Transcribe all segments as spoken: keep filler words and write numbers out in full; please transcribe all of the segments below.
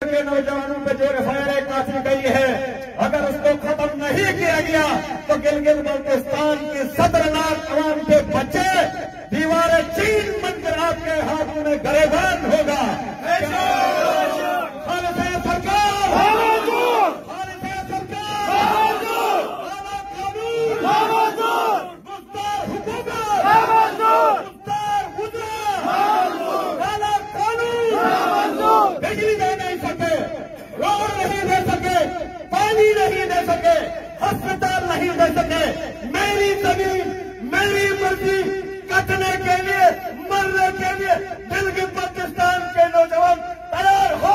کے نوجوانوں پہ جو ایف آئی آر کاٹی گئی ہے، اگر اس کو ختم نہیں کیا گیا تو گلگت بلتستان کی ستر لاکھ عوام کے بچے دیوار چین بن کر آپ کے ہاتھوں میں گریبان ہوگا۔ بجلی دے نہیں سکے، روڈ نہیں دے سکے، پانی نہیں دے سکے، ہسپتال نہیں دے سکے، میری زمین میری مرضی کٹنے کے لیے مرنے کے لیے گلگت بلتستان کے نوجوان تیار ہو،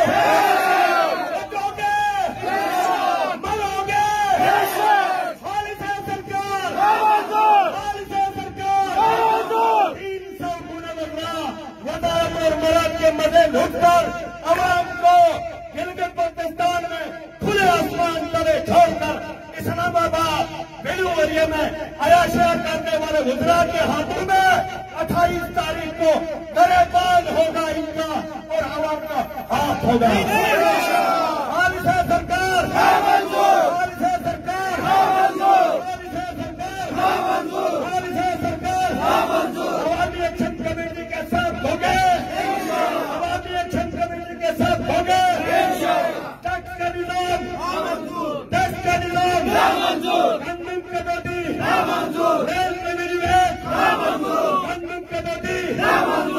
بچو گے مرو گے، خالص ہے سرکار، خالص ہے سرکار، تین سو منورہ وطن اور مراد کے مزے لٹ کر عوام کو گلگت بلتستان میں کھلے آسمان تلے چھوڑ کر اسلام آباد بیلو ایریا میں عیاشیاں کرنے والے وزراء کے ہاتھوں میں اٹھائیس تاریخ کو گریبان ہوگا ان کا اور عوام کا ہاتھ ہوگا۔